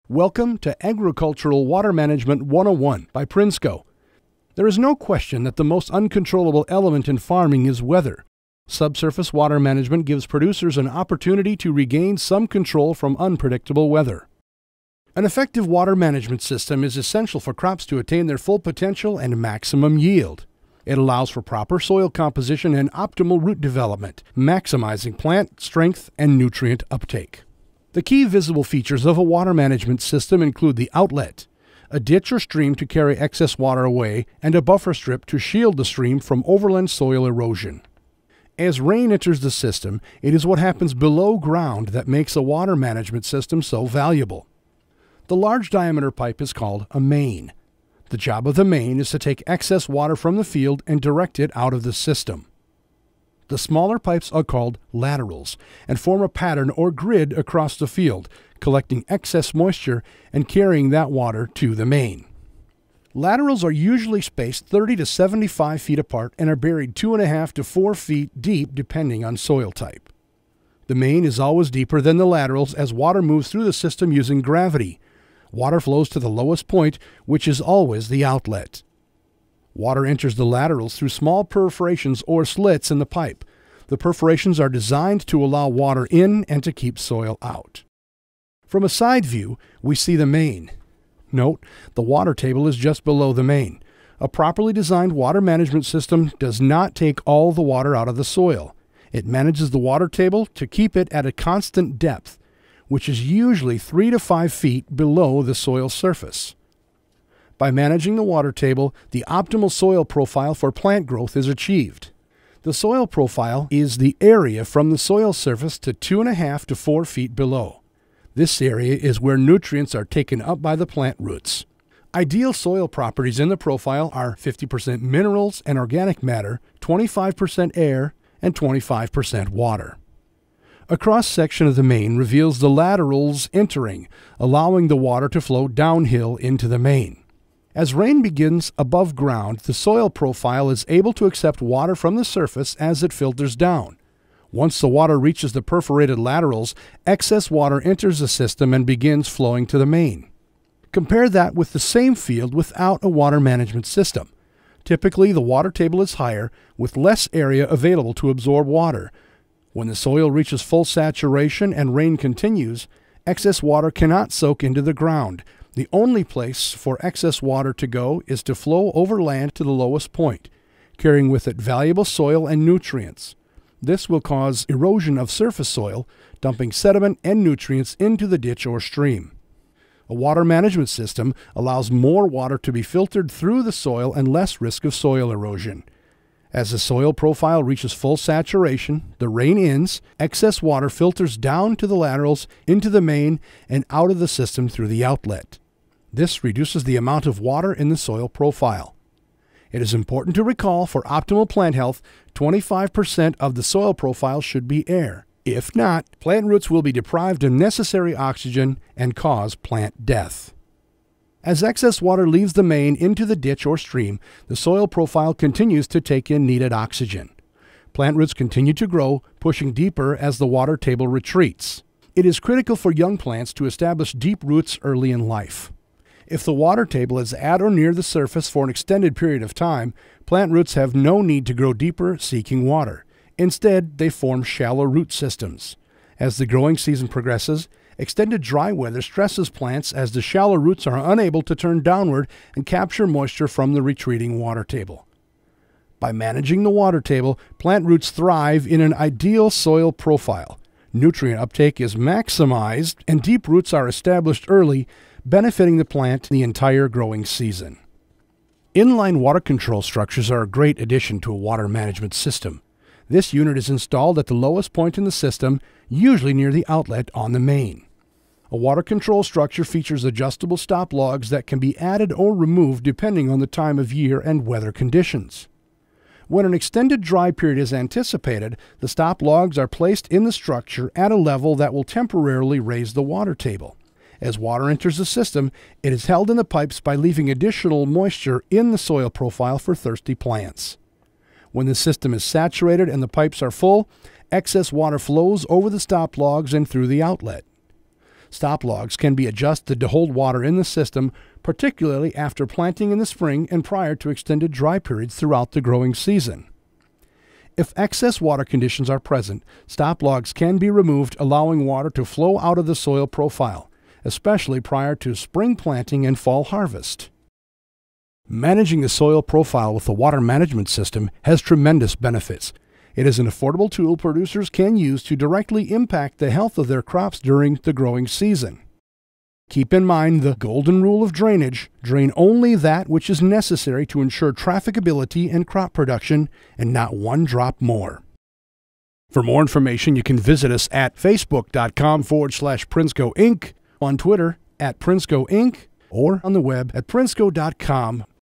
Welcome to Agricultural Water Management 101 by Prinsco. There is no question that the most uncontrollable element in farming is weather. Subsurface water management gives producers an opportunity to regain some control from unpredictable weather. An effective water management system is essential for crops to attain their full potential and maximum yield. It allows for proper soil composition and optimal root development, maximizing plant strength and nutrient uptake. The key visible features of a water management system include the outlet, a ditch or stream to carry excess water away, and a buffer strip to shield the stream from overland soil erosion. As rain enters the system, it is what happens below ground that makes a water management system so valuable. The large diameter pipe is called a main. The job of the main is to take excess water from the field and direct it out of the system. The smaller pipes are called laterals and form a pattern or grid across the field, collecting excess moisture and carrying that water to the main. Laterals are usually spaced 30 to 75 feet apart and are buried 2.5 to 4 feet deep depending on soil type. The main is always deeper than the laterals as water moves through the system using gravity. Water flows to the lowest point, which is always the outlet. Water enters the laterals through small perforations or slits in the pipe. The perforations are designed to allow water in and to keep soil out. From a side view, we see the main. Note, the water table is just below the main. A properly designed water management system does not take all the water out of the soil. It manages the water table to keep it at a constant depth, which is usually 3 to 5 feet below the soil surface. By managing the water table, the optimal soil profile for plant growth is achieved. The soil profile is the area from the soil surface to 2.5 to 4 feet below. This area is where nutrients are taken up by the plant roots. Ideal soil properties in the profile are 50% minerals and organic matter, 25% air, and 25% water. A cross-section of the main reveals the laterals entering, allowing the water to flow downhill into the main. As rain begins above ground, the soil profile is able to accept water from the surface as it filters down. Once the water reaches the perforated laterals, excess water enters the system and begins flowing to the main. Compare that with the same field without a water management system. Typically, the water table is higher, with less area available to absorb water. When the soil reaches full saturation and rain continues, excess water cannot soak into the ground. The only place for excess water to go is to flow over land to the lowest point, carrying with it valuable soil and nutrients. This will cause erosion of surface soil, dumping sediment and nutrients into the ditch or stream. A water management system allows more water to be filtered through the soil and less risk of soil erosion. As the soil profile reaches full saturation, the rain ends, excess water filters down to the laterals, into the main, and out of the system through the outlet. This reduces the amount of water in the soil profile. It is important to recall for optimal plant health, 25% of the soil profile should be air. If not, plant roots will be deprived of necessary oxygen and cause plant death. As excess water leaves the main into the ditch or stream, the soil profile continues to take in needed oxygen. Plant roots continue to grow, pushing deeper as the water table retreats. It is critical for young plants to establish deep roots early in life. If the water table is at or near the surface for an extended period of time, plant roots have no need to grow deeper seeking water. Instead, they form shallow root systems. As the growing season progresses, extended dry weather stresses plants as the shallow roots are unable to turn downward and capture moisture from the retreating water table. By managing the water table, plant roots thrive in an ideal soil profile. Nutrient uptake is maximized and deep roots are established early, benefiting the plant the entire growing season. Inline water control structures are a great addition to a water management system. This unit is installed at the lowest point in the system, usually near the outlet on the main. A water control structure features adjustable stop logs that can be added or removed depending on the time of year and weather conditions. When an extended dry period is anticipated, the stop logs are placed in the structure at a level that will temporarily raise the water table. As water enters the system, it is held in the pipes by leaving additional moisture in the soil profile for thirsty plants. When the system is saturated and the pipes are full, excess water flows over the stop logs and through the outlet. Stop logs can be adjusted to hold water in the system, particularly after planting in the spring and prior to extended dry periods throughout the growing season. If excess water conditions are present, stop logs can be removed, allowing water to flow out of the soil profile, especially prior to spring planting and fall harvest. Managing the soil profile with the water management system has tremendous benefits. It is an affordable tool producers can use to directly impact the health of their crops during the growing season. Keep in mind the golden rule of drainage: drain only that which is necessary to ensure trafficability and crop production, and not one drop more. For more information, you can visit us at facebook.com/Prinsco Inc., on Twitter @Prinsco Inc., or on the web at Prinsco.com.